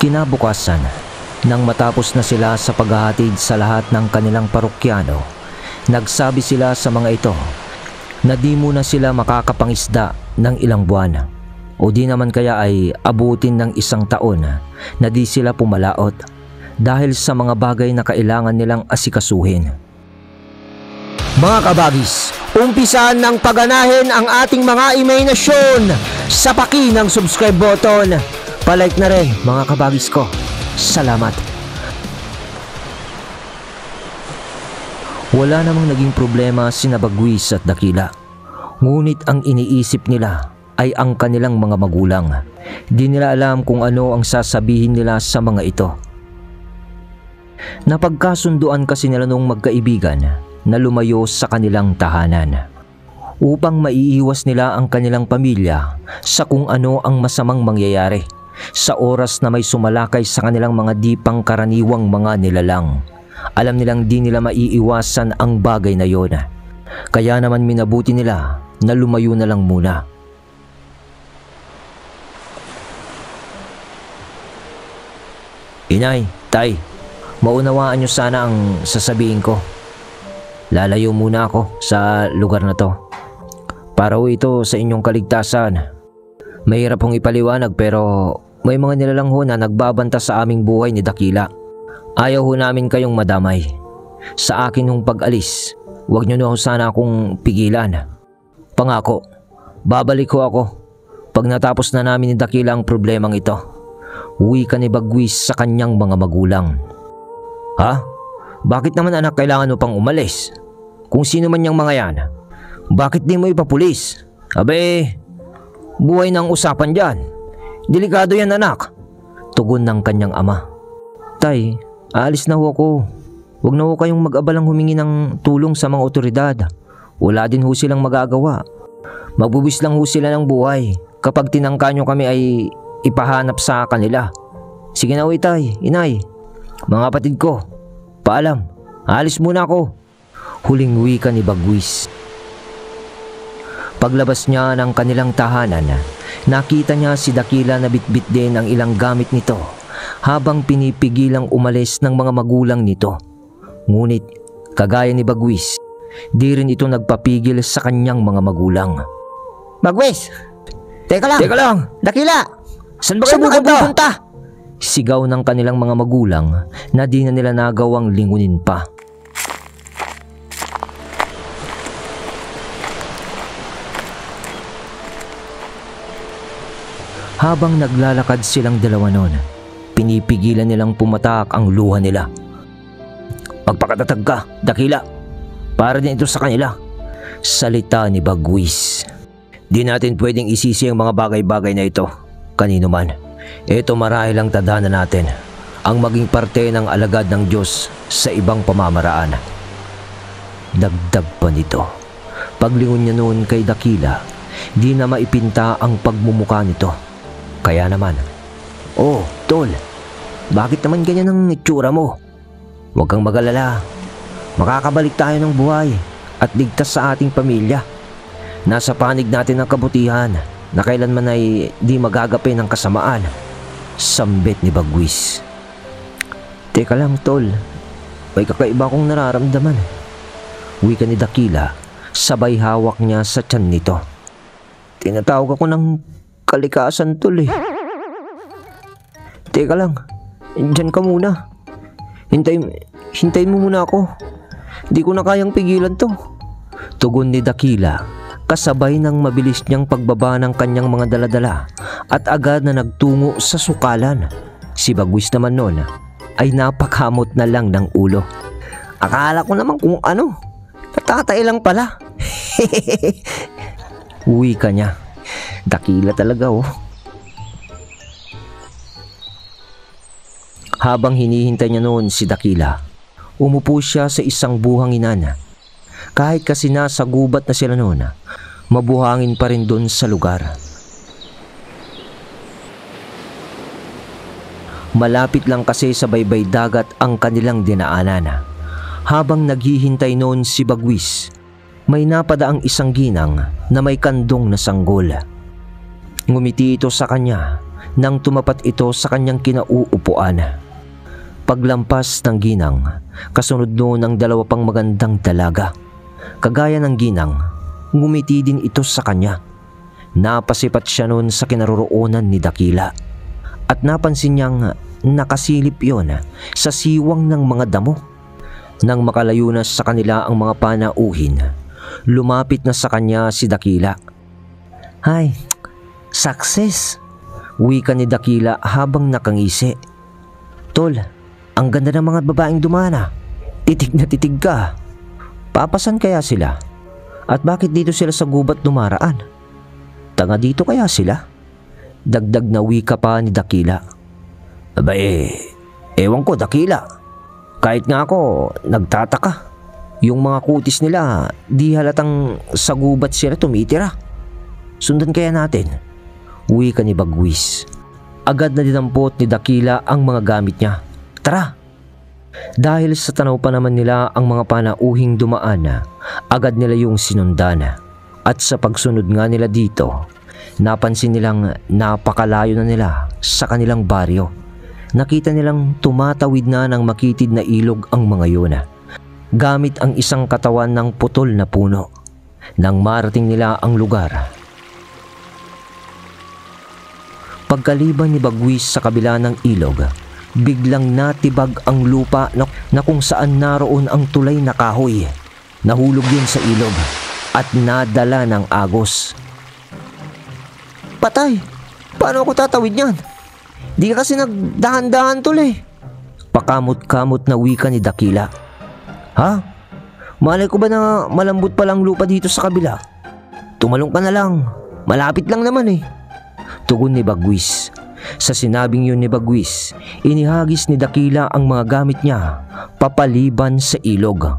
Kinabukasan, nang matapos na sila sa paghahatid sa lahat ng kanilang parokyano, nagsabi sila sa mga ito na di muna sila makakapangisda ng ilang buwan o di naman kaya ay abutin ng 1 taon na di sila pumalaot dahil sa mga bagay na kailangan nilang asikasuhin. Mga kabagis, umpisan ng pagganahin ang ating mga imahinasyon sa paki ng subscribe button. Palike na rin mga kabagis ko. Salamat. Wala namang naging problema sina Bagwis at Dakila. Ngunit ang iniisip nila ay ang kanilang mga magulang. Di nila alam kung ano ang sasabihin nila sa mga ito. Napagkasunduan kasi nila nung magkaibigan na lumayo sa kanilang tahanan upang maiiwas nila ang kanilang pamilya sa kung ano ang masamang mangyayari sa oras na may sumalakay sa kanilang mga di pangkaraniwang mga nilalang. Alam nilang di nila maiiwasan ang bagay na yon. Kaya naman minabuti nila na lumayo na lang muna. Inay, tay, maunawaan niyo sana ang sasabihin ko. Lalayo muna ako sa lugar na to. Para ho ito sa inyong kaligtasan. Mahirap hong ipaliwanag pero may mga nilalang ho na nagbabanta sa aming buhay ni Dakila. Ayaw ho namin kayong madamay. Sa akin hong pag-alis, huwag niyo na ho sana akong pigilan. Pangako, babalik ho ako pag natapos na namin ni Dakila ang problemang ito. Uwi ka ni Bagwis sa kanyang mga magulang. Ha? Bakit naman anak kailangan mo pang umalis? Kung sino man yung mga yan, bakit di mo ipapulis? Abe, buhay na ang usapan dyan. Delikado yan anak. Tugon ng kanyang ama. Tay, aalis na ho ako. Huwag na ho kayong mag-abalang humingi ng tulong sa mga otoridad. Wala din ho silang magagawa. Magbubis lang ho sila ng buhay kapag tinangka nyo kami ay ipahanap sa kanila. Sige na ho tay, inay, mga kapatid ko, paalam, aalis muna ako. Huling wika ni Bagwis. Paglabas niya ng kanilang tahanan, nakita niya si Dakila na bitbit din ang ilang gamit nito habang pinipigilang umalis ng mga magulang nito. Ngunit kagaya ni Bagwis, di rin ito nagpapigil sa kanyang mga magulang. Bagwis! Teka lang! Dakila! Saan ba kayo pupunta? Sigaw ng kanilang mga magulang na di na nila nagawang lingunin pa. Habang naglalakad silang dalawa noon, pinipigilan nilang pumatak ang luha nila. Magpakatatag ka, Dakila. Para din ito sa kanila. Salita ni Bagwis. Di natin pwedeng isisi ang mga bagay-bagay na ito kanino man. Ito marahil ang tadhana natin, ang maging parte ng alagad ng Diyos sa ibang pamamaraan. Dagdag pa nito, paglingon niya noon kay Dakila, di na maipinta ang pagmumukha nito. Kaya naman, oh, tol, bakit naman ganyan ang itsura mo? Huwag kang mag-alala, makakabalik tayo ng buhay at ligtas sa ating pamilya. Nasa panig natin ang kabutihan na kailanman ay di magagapi ng kasamaan. Sambit ni Bagwis. Teka lang tol, may kakaiba akong nararamdaman. Wika ni Dakila, sabay hawak niya sa tiyan nito. Tinatawag ako ng kalikasan tol eh. Teka lang, dyan ka muna. Hintayin mo muna ako. Di ko na kayang pigilan to. Tugon ni Dakila, kasabay ng mabilis niyang pagbaba ng kanyang mga daladala at agad na nagtungo sa sukalan. Si Bagwis naman noon ay napakamot na lang ng ulo. Akala ko naman kung ano, natatay lang pala. Uwi ka niya. Dakila talaga oh. Habang hinihintay niya noon si Dakila, umupo siya sa isang buhanginan. Kahit kasi nasa gubat na sila noon, mabuhangin pa rin doon sa lugar. Malapit lang kasi sa baybay dagat ang kanilang dinaanan. Habang naghihintay noon si Bagwis, may napadaang isang ginang na may kandong na sanggol. Ngumiti ito sa kanya nang tumapat ito sa kanyang kinauupuan. Paglampas ng ginang, kasunod noon ang dalawa pang magandang dalaga. Kagaya ng ginang, ngumiti din ito sa kanya. Napasipat siya noon sa kinaroroonan ni Dakila at napansin niyang nakasilip yon sa siwang ng mga damo. Nang makalayo na sa kanila ang mga panauhin, lumapit na sa kanya si Dakila. "Ay, success!" wika ni Dakila habang nakangisi. "Tol, ang ganda ng mga babaeng dumana. Titig na titig ka. Papasan kaya sila? At bakit dito sila sa gubat dumaraan? Tanga dito kaya sila?" Dagdag na wika pa ni Dakila. "Aba ewan ko, Dakila. Kahit nga ako, nagtataka. Yung mga kutis nila, di halatang sa gubat sila tumitira. Sundan kaya natin?" wika ni Bagwis. Agad na dinampot ni Dakila ang mga gamit niya. "Tara!" Dahil sa tanaw pa naman nila ang mga panauhing dumaan, agad nila yung sinundan. At sa pagsunod nga nila dito, napansin nilang napakalayo na nila sa kanilang baryo. Nakita nilang tumatawid na ng makitid na ilog ang mga yun, gamit ang isang katawan ng putol na puno. Nang marating nila ang lugar, pagkaliban ni Bagwis sa kabila ng ilog, biglang natibag ang lupa na kung saan naroon ang tulay na kahoy. Nahulog yun sa ilog at nadala ng agos. "Patay! Paano ako tatawid niyan? Di ka kasi nagdahan-dahan, tol eh." Pakamot-kamot na wika ni Dakila. "Ha? Malay ko ba na malambot palang lupa dito sa kabila? Tumalong ka na lang. Malapit lang naman eh." Tugon ni Bagwis. Sa sinabing yun ni Bagwis, inihagis ni Dakila ang mga gamit niya papaliban sa ilog.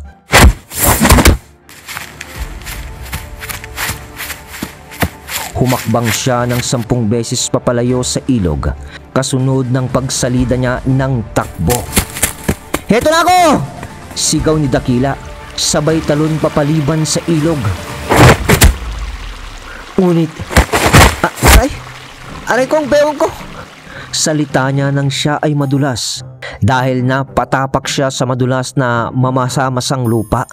Humakbang siya ng 10 beses papalayo sa ilog, kasunod ng pagsalida niya ng takbo. "Heto na ako!" sigaw ni Dakila, sabay talon papaliban sa ilog. Ngunit, aray kong bewang ko! Salita niya nang siya ay madulas dahil napatapak siya sa madulas na mamasa-masang lupa.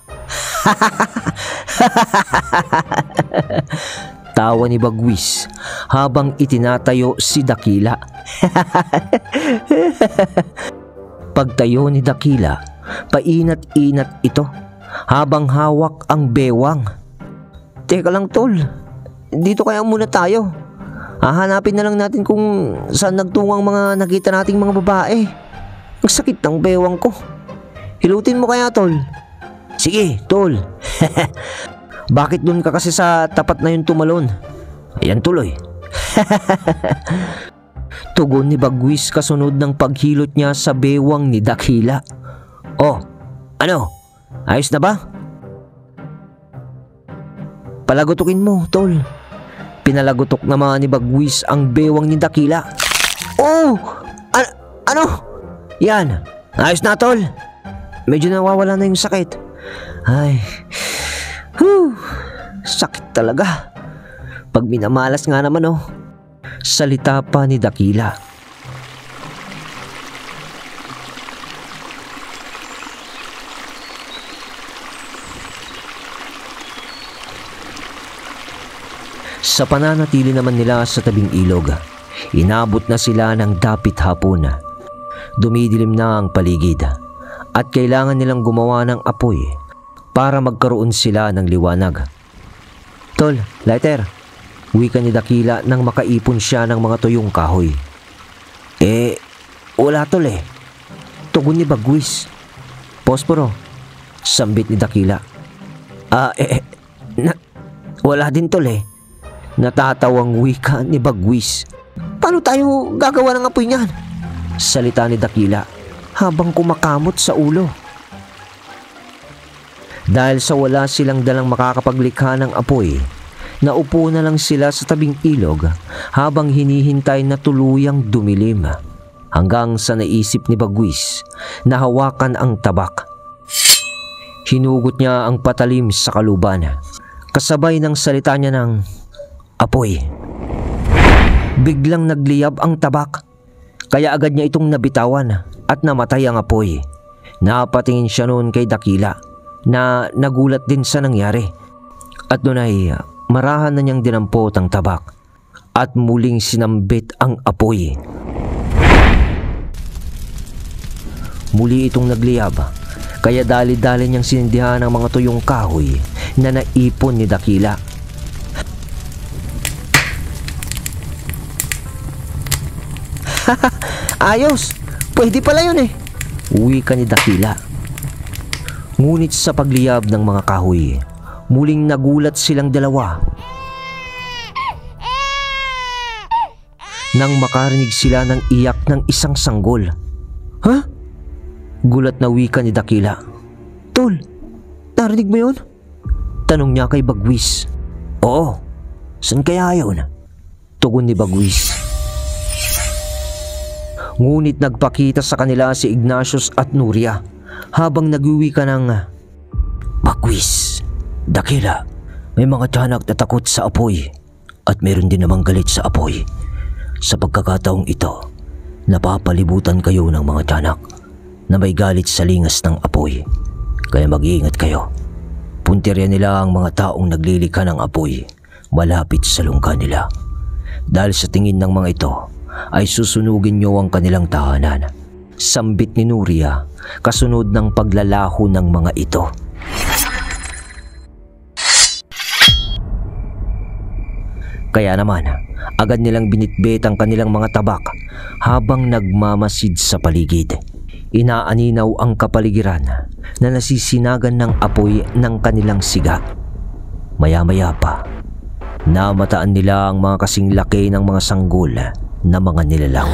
Tawa ni Bagwis habang itinatayo si Dakila. Pagtayo ni Dakila, painat-inat ito habang hawak ang bewang. "Teka lang, tol. Dito kaya muna tayo. Hahanapin na lang natin kung saan nagtungo ang mga nakita nating mga babae. Ang sakit ng bewang ko. Hilutin mo kaya, tol?" "Sige, tol." "Bakit dun ka kasi sa tapat na yung tumalon? Ayan tuloy." Tugon ni Bagwis kasunod ng paghilot niya sa bewang ni Dakila. "Oh, ano? Ayos na ba?" "Palagutukin mo, tol." Pinalagutok naman ni Bagwis ang bewang ni Dakila. "Oh! Ano? Yan, ayos na, tol. Medyo nawawala na yung sakit." "Ay, sakit talaga. Pag minamalas nga naman, oh." Salita pa ni Dakila. Sa pananatili naman nila sa tabing ilog, inabot na sila ng dapit hapon. Dumidilim na ang paligid at kailangan nilang gumawa ng apoy para magkaroon sila ng liwanag. "Tol, lighter," wika ni Dakila nang makaipon siya ng mga tuyong kahoy. Wala, tol eh." Tugon ni Bagwis. "Posporo," sambit ni Dakila. Wala din, tol eh." Natatawang wika ni Bagwis. "Paano tayo gagawa ng apoy niyan?" Salita ni Dakila habang kumakamot sa ulo. Dahil sa wala silang dalang makakapaglikha ng apoy, naupo na lang sila sa tabing ilog habang hinihintay na tuluyang dumilim. Hanggang sa naisip ni Bagwis na hawakan ang tabak. Hinugot niya ang patalim sa kaluban, kasabay ng salita niya ng apoy. Biglang nagliyab ang tabak, kaya agad niya itong nabitawan at namatay ang apoy. Napatingin siya noon kay Dakila na nagulat din sa nangyari. At doon ay marahan na niyang dinampot ang tabak at muling sinambit ang apoy. Muli itong nagliyab, kaya dali-dali niyang sinindihan ang mga tuyong kahoy na naipon ni Dakila. Ayos! Pwede pala yun eh! Uwi ka ni Dakila. Ngunit sa pagliyab ng mga kahoy, muling nagulat silang dalawa nang makarinig sila ng iyak ng isang sanggol. Ha? Gulat na wika ni Dakila. Tol, narinig mo yun? Tanong niya kay Bagwis. Oo, saan kaya yun? Tugon ni Bagwis. Ngunit nagpakita sa kanila si Ignatius at Nuria habang nagwiwika ng, Bagwis, Dakila, may mga tiyanak na takot sa apoy at meron din namang galit sa apoy. Sa pagkakataong ito, napapalibutan kayo ng mga tiyanak na may galit sa lingas ng apoy. Kaya mag-iingat kayo. Puntirya nila ang mga taong naglilika ng apoy malapit sa lungga nila. Dahil sa tingin ng mga ito, ay susunugin niyo ang kanilang tahanan. Sambit ni Nuria kasunod ng paglalaho ng mga ito. Kaya naman, agad nilang binitbit ang kanilang mga tabak habang nagmamasid sa paligid. Inaaninaw ang kapaligiran na nasisinagan ng apoy ng kanilang siga. Maya-maya pa, namataan nila ang mga kasing laki ng mga sanggol na mga nilalang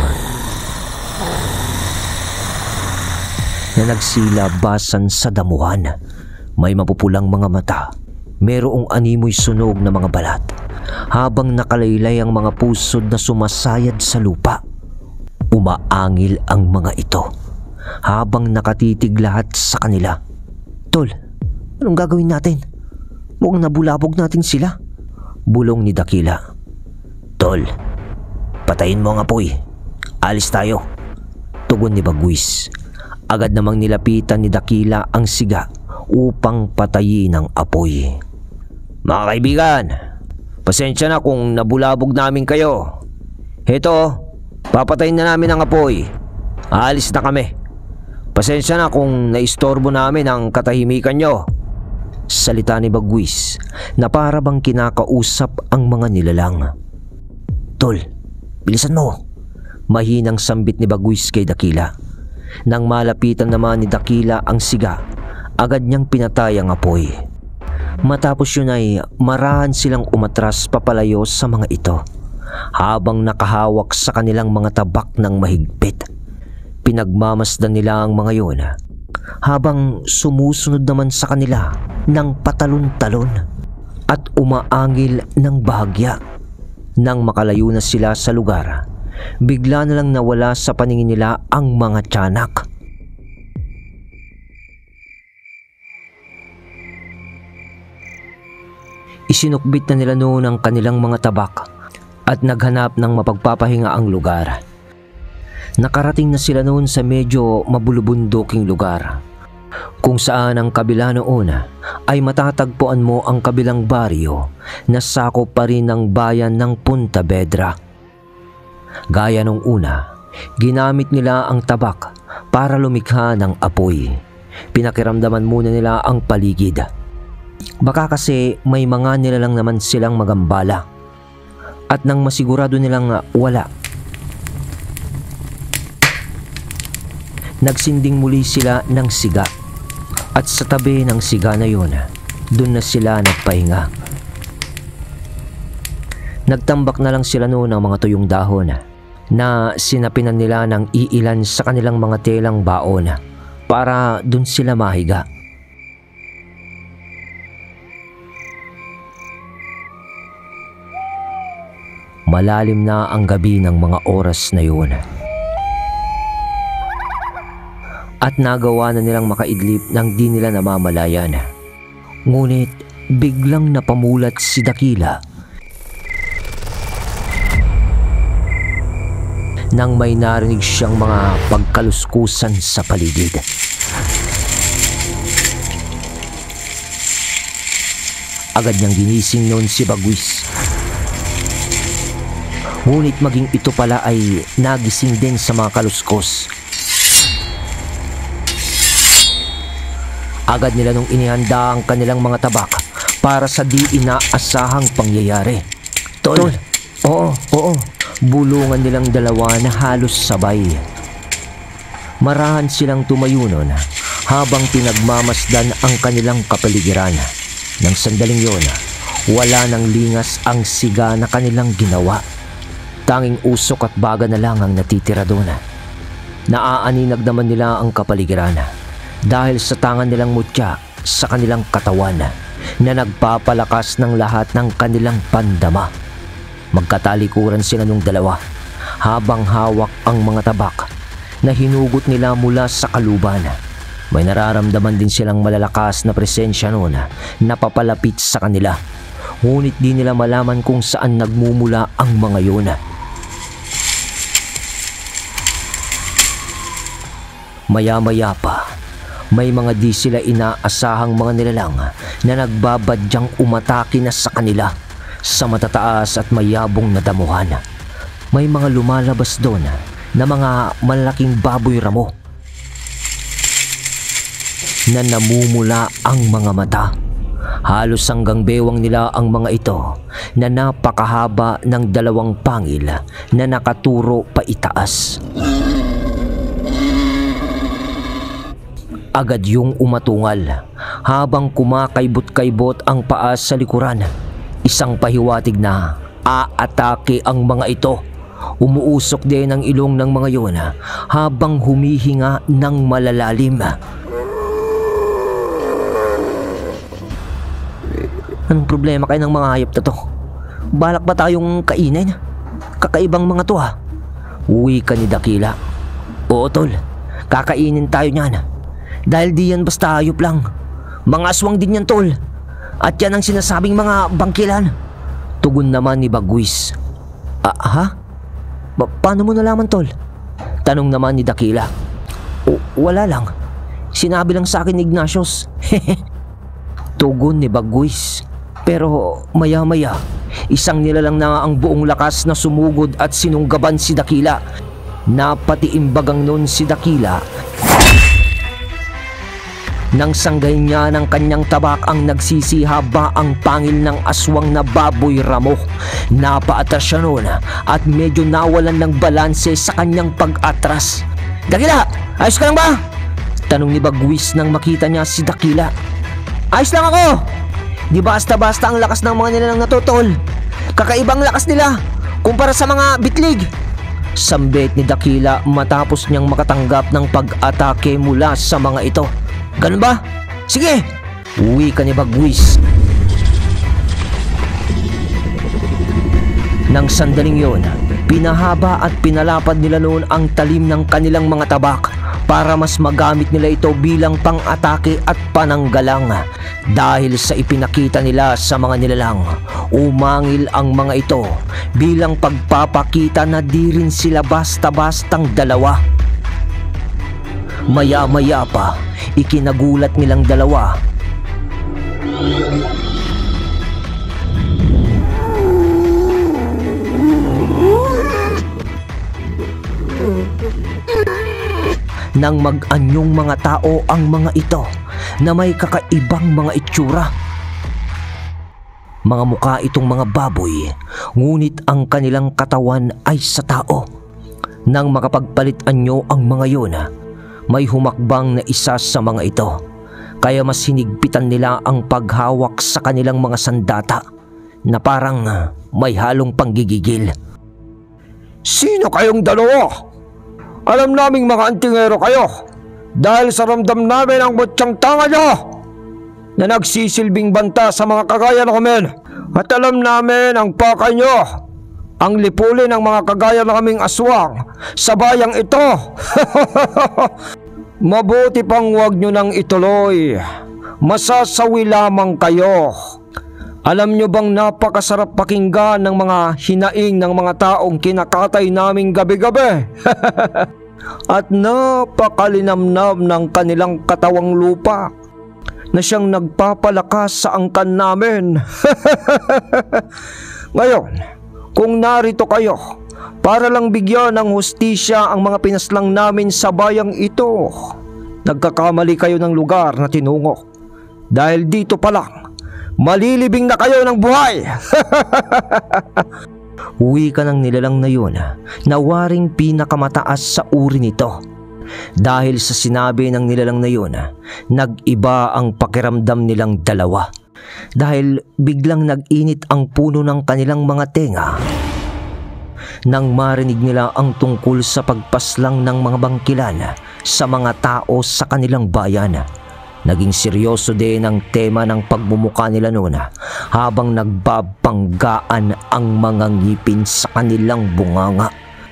na nagsilabasan sa damuhan. May mapupulang mga mata, merong animoy sunog na mga balat, habang nakalaylay ang mga pusod na sumasayad sa lupa. Umaangil ang mga ito habang nakatitig lahat sa kanila. Tol, anong gagawin natin? Mukhang nabulabog natin sila. Bulong ni Dakila. Tol, patayin mo ang apoy. Alis tayo. Tugon ni Bagwis. Agad namang nilapitan ni Dakila ang siga upang patayin ang apoy. Mga kaibigan, pasensya na kung nabulabog namin kayo. Heto, papatayin na namin ang apoy. Aalis na kami. Pasensya na kung naistorbo namin ang katahimikan nyo. Salita ni Bagwis na para bang kinakausap ang mga nilalang. Tol, bilisan mo. Mahinang sambit ni Bagwis kay Dakila. Nang malapitan naman ni Dakila ang siga, agad niyang pinatay ang apoy. Matapos yun ay marahan silang umatras papalayo sa mga ito habang nakahawak sa kanilang mga tabak ng mahigpit. Pinagmamasdan nila ang mga yun habang sumusunod naman sa kanila ng patalon-talon at umaangil ng bahagya. Nang makalayo na sila sa lugar, bigla na lang nawala sa paningin nila ang mga tiyanak. Isinukbit na nila noon ang kanilang mga tabak at naghanap ng mapagpapahinga ang lugar. Nakarating na sila noon sa medyo mabulubunduking lugar, kung saan ang kabila noon ay matatagpuan mo ang kabilang baryo na sakop pa rin ng bayan ng Punta Vedra. Gaya nung una, ginamit nila ang tabak para lumikha ng apoy. Pinakiramdaman muna nila ang paligid. Baka kasi may mga nilalang naman silang magambala. At nang masigurado nilang wala, nagsinding muli sila ng siga. At sa tabi ng siga na yun, doon na sila nagpahinga. Nagtambak na lang sila noon ng mga tuyong dahon na sinapinan nila ng iilan sa kanilang mga telang baon para doon sila mahiga. Malalim na ang gabi ng mga oras na yun. At nagawa na nilang makaidlip nang di nila namamalayan. Ngunit biglang napamulat si Dakila. nang may narinig siyang mga pagkaluskusan sa paligid. Agad niyang ginising noon si Bagwis. Ngunit maging ito pala ay nagising din sa mga kaluskos. Agad nila nung inihanda ang kanilang mga tabak para sa di inaasahang pangyayari. Tol! Oo. Bulungan nilang dalawa na halos sabay. Marahan silang tumayo nun habang pinagmamasdan ang kanilang kapaligiran. Nang sandaling yun, wala nang lingas ang siga na kanilang ginawa. Tanging usok at baga na lang ang natitira doon. Naaaninag naman nila ang kapaligiran dahil sa tangan nilang mutya sa kanilang katawan na nagpapalakas ng lahat ng kanilang pandama. Magkatalikuran sila nung dalawa habang hawak ang mga tabak na hinugot nila mula sa kaluban. May nararamdaman din silang malalakas na presensya noon na papalapit sa kanila. Ngunit di nila malaman kung saan nagmumula ang mga yun. Maya-maya pa, may mga di sila inaasahang mga nilalang na nagbabadyang umatake na sa kanila sa matataas at mayabong na damuhan. May mga lumalabas doon na mga malaking baboy ramo na namumula ang mga mata. Halos hanggang bewang nila ang mga ito na napakahaba ng dalawang pangil na nakaturo pa itaas. Agad yung umatungal habang kumakaibot-kaibot ang paa sa likuran. Isang pahiwatig na aatake ang mga ito. Umuusok din ang ilong ng mga yun habang humihinga ng malalalim. Anong problema kayo ng mga hayop na to? Balak ba tayong kainin? Kakaibang mga to Uwi ka ni Dakila. Oo tol, kakainin tayo niyan. Dahil di yan basta hayop lang. Mga aswang din yan tol. At yan ang sinasabing mga bangkilan. Tugon naman ni Bagwis. Paano mo nalaman tol? Tanong naman ni Dakila. Wala lang. Sinabi lang sa akin ni Ignatius. Tugon ni Bagwis. Pero maya-maya, isang nilalang na ang buong lakas na sumugod at sinunggaban si Dakila. Napatiimbagang nun si Dakila. Nang sanggay niya ng kanyang tabak ang nagsisihaba ang pangil ng aswang na baboy ramo. Napaatras siya noon at medyo nawalan ng balanse sa kanyang pag-atras. Dakila, ayos ka lang ba? Tanong ni Bagwis nang makita niya si Dakila. Ayos lang ako! Di basta-basta ang lakas ng mga nilalang na to, tol. Kakaibang lakas nila kumpara sa mga bitlig. Sambit ni Dakila matapos niyang makatanggap ng pag-atake mula sa mga ito. Ganun ba? Sige! Uwi ka ni Bagwis. Nang sandaling yon, pinahaba at pinalapad nila noon ang talim ng kanilang mga tabak para mas magamit nila ito bilang pang-atake at pananggalang. Dahil sa ipinakita nila sa mga nilalang, umangil ang mga ito bilang pagpapakita na di rin sila basta-bastang dalawa. Maya-maya pa, ikinagulat nilang dalawa nang mag-anyong mga tao ang mga ito na may kakaibang mga itsura. Mga mukha itong mga baboy, ngunit ang kanilang katawan ay sa tao. Nang makapagpalit-anyo ang mga yun, may humakbang na isa sa mga ito, kaya mas hinigpitan nila ang paghawak sa kanilang mga sandata na parang may halong panggigigil. Sino kayong dalawa? Alam naming mga antingero kayo dahil sa ramdam namin ang mutyang tanga nyo na nagsisilbing banta sa mga kagaya namin. At alam namin ang pakay nyo, ang lipulin ng mga kagaya naming aswang sa bayang ito. Mabuti pang huwag nyo nang ituloy. Masasawi lamang kayo. Alam nyo bang napakasarap pakinggan ng mga hinaing ng mga taong kinakatay naming gabi-gabi? At napakalinamnam ng kanilang katawang lupa na siyang nagpapalakas sa angkan namin. Ngayon, kung narito kayo para lang bigyan ng hustisya ang mga pinaslang namin sa bayang ito, nagkakamali kayo ng lugar na tinungo. Dahil dito pa lang, malilibing na kayo ng buhay. Uwi ka ng nilalang na yun na waring pinakamataas sa uri nito. Dahil sa sinabi ng nilalang na yun, nag-iba ang pakiramdam nilang dalawa. Dahil biglang nag-init ang puno ng kanilang mga tenga nang marinig nila ang tungkol sa pagpaslang ng mga bangkilan sa mga tao sa kanilang bayan. Naging seryoso din ang tema ng pagmumuka nila noon habang nagbabanggaan ang mga ngipin sa kanilang bunganga.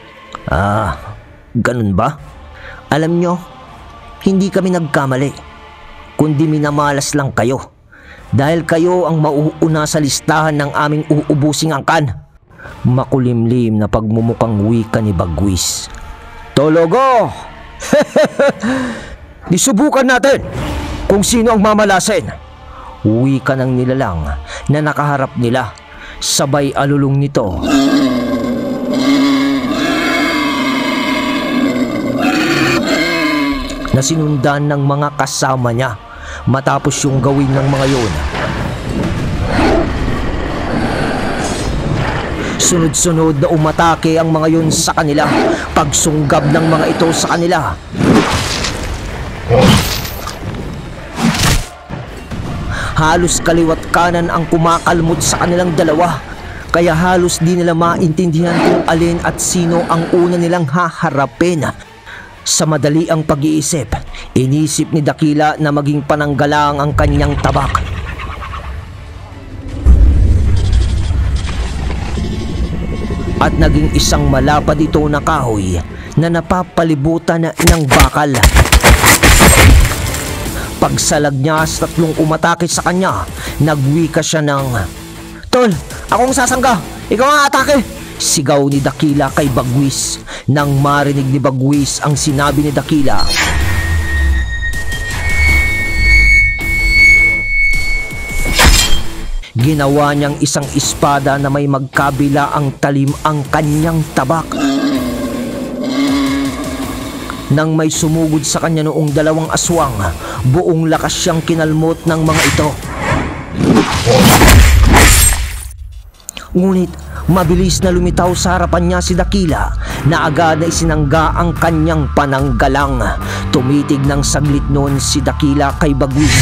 Ganun ba? Alam nyo, hindi kami nagkamali, kundi minamalas lang kayo. Dahil kayo ang mauuna sa listahan ng aming uubusing angkan. Makulimlim na pagmumukang wika ni Bagwis. Talaga? Disubukan natin kung sino ang mamalasin. Wika ng nilalang na nakaharap nila. Sabay alulong nito. Na sinundan ng mga kasama niya matapos yung gawin ng mga yun. Sunod-sunod na umatake ang mga yun sa kanila, pagsunggab ng mga ito sa kanila. Halos kaliwat kanan ang kumakalmot sa kanilang dalawa, kaya halos di nila maintindihan kung alin at sino ang una nilang haharapin. Sa madali ang pag-iisip, inisip ni Dakila na maging pananggalang ang kanyang tabak. At naging isang malapad ito na kahoy na napapalibutan ng bakal. Pagsalag niya sa tatlong umatake sa kanya, nagwika siya ng, "Tol, akong sasangga, ikaw ang atake!" Sigaw ni Dakila kay Bagwis. Nang marinig ni Bagwis ang sinabi ni Dakila, ginawa niyang isang espada na may magkabila ang talim ang kanyang tabak. Nang may sumugod sa kanya noong dalawang aswang, buong lakas siyang kinalmot ng mga ito. Ngunit mabilis na lumitaw sa harapan niya si Dakila na agad na isinangga ang kanyang pananggalang. Tumitig ng saglit noon si Dakila kay Bagwis.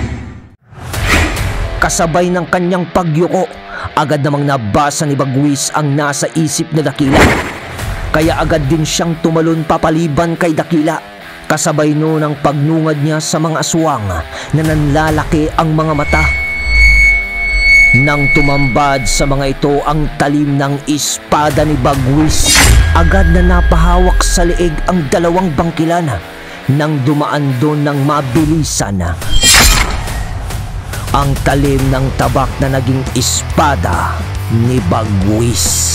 Kasabay ng kanyang pagyuko, agad namang nabasa ni Bagwis ang nasa isip ni Dakila. Kaya agad din siyang tumalon papaliban kay Dakila. Kasabay noon ang pagnungad niya sa mga aswang na nanlalaki ang mga mata. Nang tumambad sa mga ito ang talim ng espada ni Bagwis, agad na napahawak sa leeg ang dalawang bangkilan nang dumaan doon ng mabilisan. Ang talim ng tabak na naging espada ni Bagwis.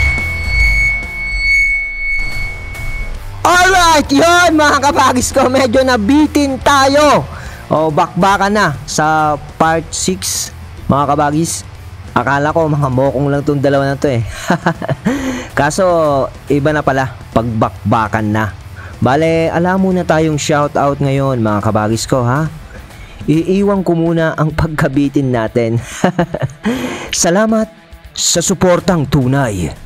Alright, yun mga kabagis ko, medyo nabitin tayo. Bakbakan na sa part 6. Mga kabagis, akala ko mga mokong lang tong dalawa na to eh. Kaso iba na pala, pagbakbakan na. Bale, alam muna tayong shoutout ngayon mga kabagis ko ha. Iiwan ko muna ang pagkabitin natin. Salamat sa suportang tunay.